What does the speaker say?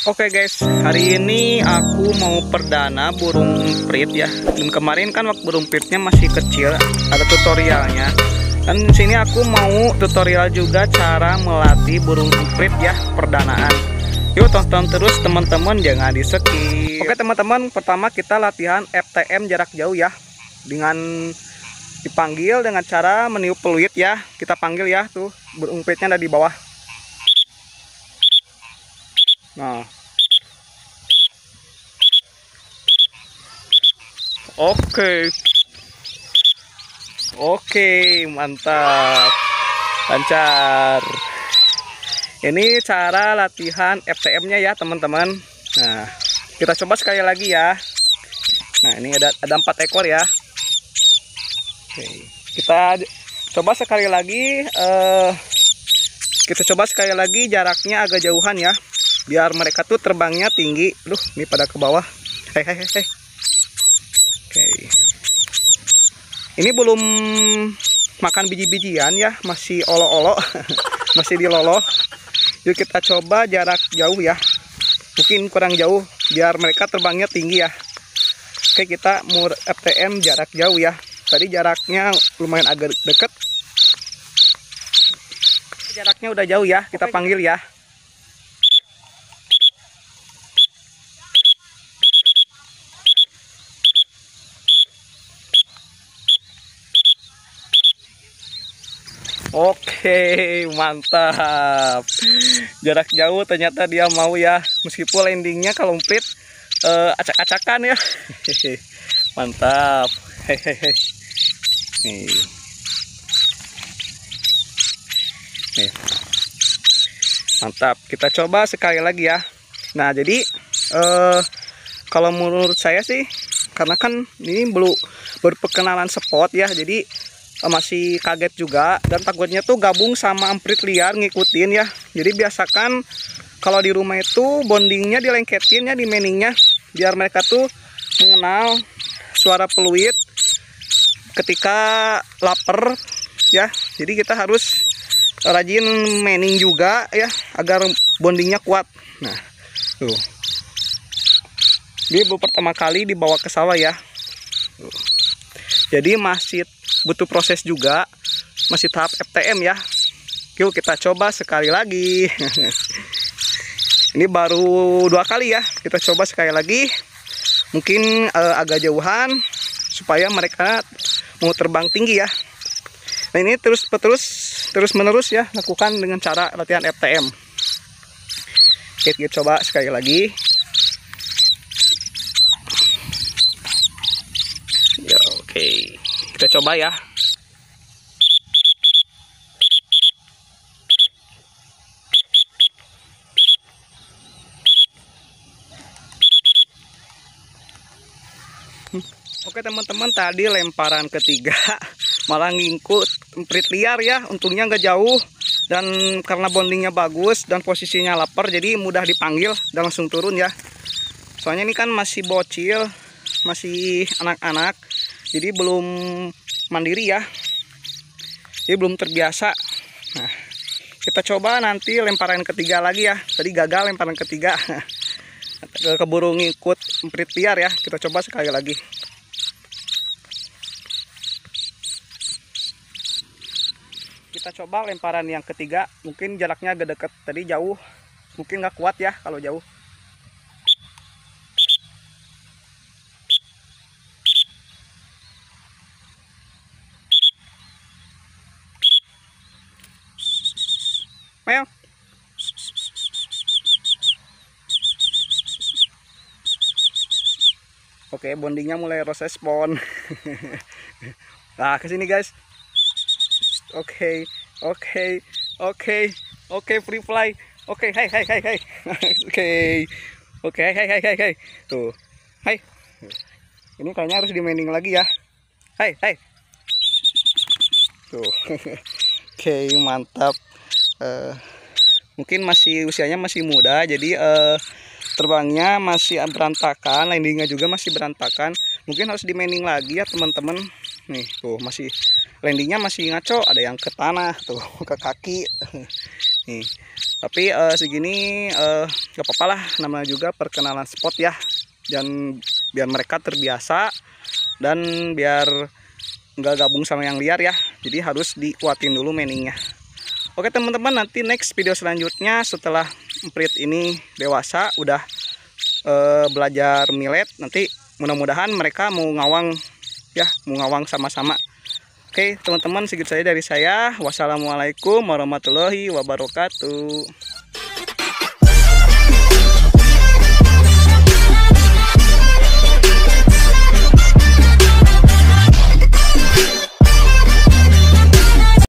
Oke guys, hari ini aku mau perdana burung prit ya. Dan kemarin kan waktu burung pritnya masih kecil, ada tutorialnya. Dan sini aku mau tutorial juga cara melatih burung prit ya, perdanaan. Yuk tonton terus teman-teman, jangan di skip. Oke teman-teman, pertama kita latihan FTM jarak jauh ya. Dengan dipanggil dengan cara meniup peluit ya. Kita panggil ya, tuh burung pritnya ada di bawah. Nah, oke, mantap, lancar. Ini cara latihan FTM-nya ya teman-teman. Nah, kita coba sekali lagi ya. Nah, ini ada 4 ekor ya. Oke, kita coba sekali lagi. Kita coba sekali lagi jaraknya agak jauhan ya, biar mereka tuh terbangnya tinggi. Duh, ini pada ke bawah. Hei. Oke. Ini belum makan biji-bijian ya, masih olo-olo. Masih diloloh. Yuk kita coba jarak jauh ya. Mungkin kurang jauh biar mereka terbangnya tinggi ya. Oke, kita mau FTM jarak jauh ya. Tadi jaraknya lumayan agak deket. Jaraknya udah jauh ya, kita panggil ya. Oke, mantap. Jarak jauh ternyata dia mau ya, meskipun landingnya kalau prit acak-acakan ya. Mantap. Hehehe. Nih. Mantap. Kita coba sekali lagi ya. Nah, jadi kalau menurut saya sih, karena kan ini baru perkenalan spot ya, jadi masih kaget juga dan takutnya tuh gabung sama amprit liar ngikutin ya. Jadi biasakan kalau di rumah itu bondingnya dilengketin ya, di maningnya, biar mereka tuh mengenal suara peluit ketika lapar ya. Jadi kita harus rajin manning juga ya, agar bondingnya kuat. Nah, tuh. Dia baru pertama kali dibawa ke sawah ya. Tuh. Jadi masih butuh proses juga, masih tahap FTM ya. Yuk kita coba sekali lagi. Ini baru 2 kali ya, kita coba sekali lagi. Mungkin agak jauhan supaya mereka mau terbang tinggi ya. Nah, ini terus menerus ya, lakukan dengan cara latihan FTM. Oke, kita coba sekali lagi. Ya, oke. Kita coba ya. Oke teman-teman, tadi lemparan ketiga malah ngikut prit liar ya. Untungnya nggak jauh, dan karena bondingnya bagus dan posisinya lapar, jadi mudah dipanggil dan langsung turun ya. Soalnya ini kan masih bocil, masih anak-anak, jadi belum mandiri ya, jadi belum terbiasa. Nah, kita coba nanti lemparan ketiga lagi ya. Tadi gagal lemparan ketiga. Keburu ngikut prit liar ya. Kita coba sekali lagi. Kita coba lemparan yang ketiga. Mungkin jaraknya agak dekat, tadi jauh, mungkin nggak kuat ya kalau jauh. Meong. Oke, bondingnya mulai respon. Nah, kesini guys. Oke, free fly. Oke, hai. Oke, hai. Tuh, hai. Ini kayaknya harus di manning lagi ya. Hai. Tuh. Oke, mantap. Mungkin usianya masih muda, jadi terbangnya masih berantakan, landingnya juga masih berantakan. Mungkin harus di manning lagi ya teman-teman. Nih tuh, masih landingnya masih ngaco, ada yang ke tanah tuh, ke kaki. nih. Tapi segini gak apa-apa lah, namanya juga perkenalan spot ya, dan biar mereka terbiasa dan biar nggak gabung sama yang liar ya, jadi harus dikuatin dulu mainingnya. Oke teman-teman, nanti next video selanjutnya setelah emprit ini dewasa udah belajar millet, nanti mudah-mudahan mereka mau ngawang ya, mau ngawang sama-sama. Oke teman-teman, segitu saja dari saya. Wassalamualaikum warahmatullahi wabarakatuh.